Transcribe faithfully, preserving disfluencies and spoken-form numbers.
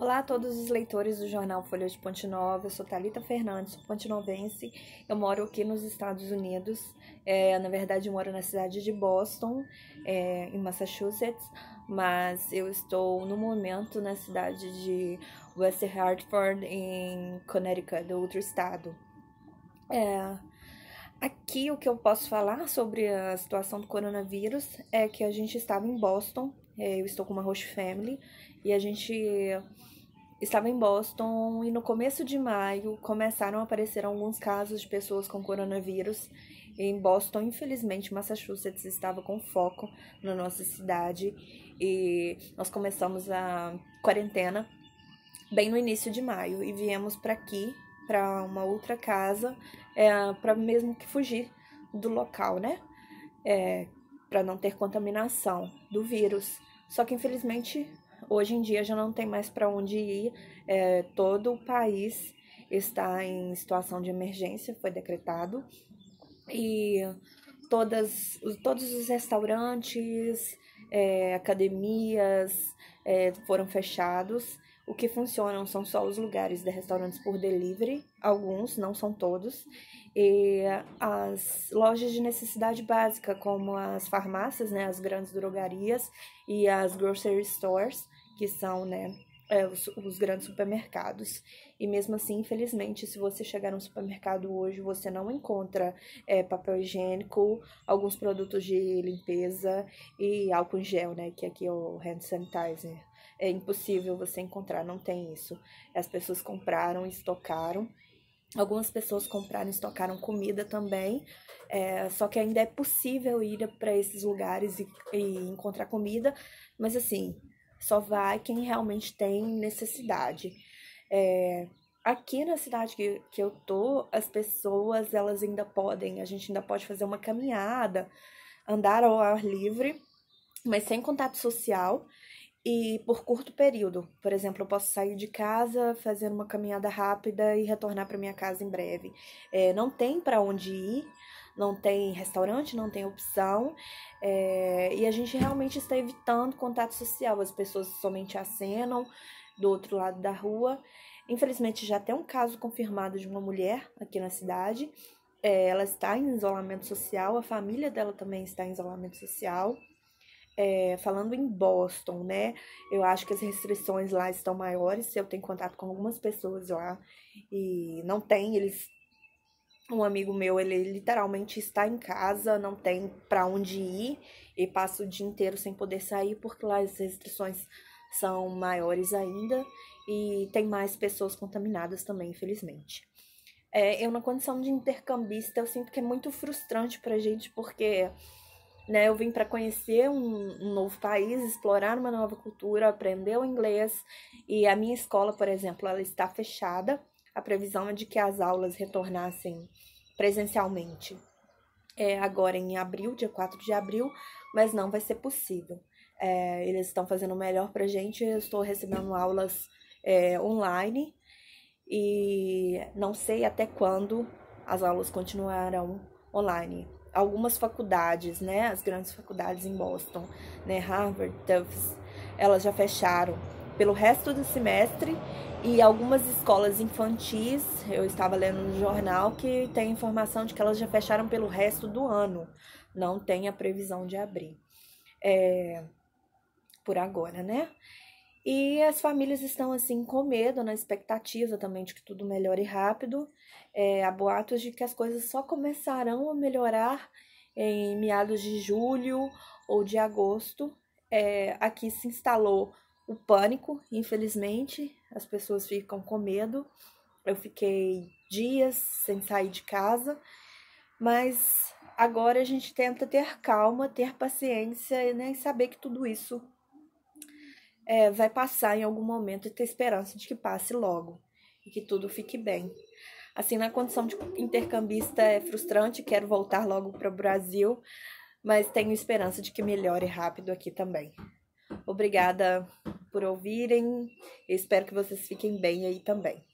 Olá a todos os leitores do jornal Folha de Ponte Nova, eu sou Thalita Fernandes, sou pontinovense, eu moro aqui nos Estados Unidos, é, na verdade eu moro na cidade de Boston, é, em Massachusetts, mas eu estou no momento na cidade de West Hartford, em Connecticut, outro estado. É, aqui o que eu posso falar sobre a situação do coronavírus é que a gente estava em Boston, é, eu estou com uma host family, e a gente estava em Boston e no começo de maio começaram a aparecer alguns casos de pessoas com coronavírus. Em Boston, infelizmente, Massachusetts estava com foco na nossa cidade e nós começamos a quarentena bem no início de maio e viemos para aqui, para uma outra casa, é, para mesmo que fugir do local, né? É, para não ter contaminação do vírus. Só que infelizmente hoje em dia já não tem mais para onde ir, é, todo o país está em situação de emergência, foi decretado, e todas, todos os restaurantes, é, academias é, foram fechados. O que funcionam são só os lugares de restaurantes por delivery, alguns, não são todos, e as lojas de necessidade básica, como as farmácias, né, as grandes drogarias e as grocery stores, que são, né, é, os, os grandes supermercados. E mesmo assim, infelizmente, se você chegar no supermercado hoje, você não encontra é, papel higiênico, alguns produtos de limpeza e álcool em gel, né, que aqui é o hand sanitizer. É impossível você encontrar, não tem isso. As pessoas compraram e estocaram. Algumas pessoas compraram e estocaram comida também, é, só que ainda é possível ir para esses lugares e, e encontrar comida, mas assim, só vai quem realmente tem necessidade. É, aqui na cidade que, que eu tô, as pessoas, elas ainda podem, a gente ainda pode fazer uma caminhada, andar ao ar livre, mas sem contato social, e por curto período. Por exemplo, eu posso sair de casa, fazer uma caminhada rápida e retornar para minha casa em breve. É, não tem para onde ir, não tem restaurante, não tem opção, é, e a gente realmente está evitando contato social. As pessoas somente acenam do outro lado da rua. Infelizmente, já tem um caso confirmado de uma mulher aqui na cidade. É, ela está em isolamento social, a família dela também está em isolamento social. É, falando em Boston, né? Eu acho que as restrições lá estão maiores. Eu tenho contato com algumas pessoas lá e não tem, eles. Um amigo meu, ele literalmente está em casa, não tem para onde ir e passa o dia inteiro sem poder sair porque lá as restrições são maiores ainda e tem mais pessoas contaminadas também, infelizmente. É, eu, na condição de intercambista, eu sinto que é muito frustrante pra gente porque, né, eu vim para conhecer um, um novo país, explorar uma nova cultura, aprender o inglês, e a minha escola, por exemplo, ela está fechada. A previsão é de que as aulas retornassem presencialmente é, agora em abril, dia quatro de abril, mas não vai ser possível. É, eles estão fazendo o melhor pra gente, eu estou recebendo aulas é, online e não sei até quando as aulas continuarão online. Algumas faculdades, né, as grandes faculdades em Boston, né, Harvard, Tufts, elas já fecharam pelo resto do semestre, e algumas escolas infantis, eu estava lendo no jornal que tem informação de que elas já fecharam pelo resto do ano, não tem a previsão de abrir, é, por agora, né? E as famílias estão assim com medo, na expectativa também de que tudo melhore rápido. É, há boatos de que as coisas só começarão a melhorar em meados de julho ou de agosto. É, aqui se instalou o pânico, infelizmente, as pessoas ficam com medo. Eu fiquei dias sem sair de casa, mas agora a gente tenta ter calma, ter paciência, né, e saber que tudo isso É, vai passar em algum momento e ter esperança de que passe logo e que tudo fique bem. Assim, na condição de intercambista é frustrante, quero voltar logo para o Brasil, mas tenho esperança de que melhore rápido aqui também. Obrigada por ouvirem, espero que vocês fiquem bem aí também.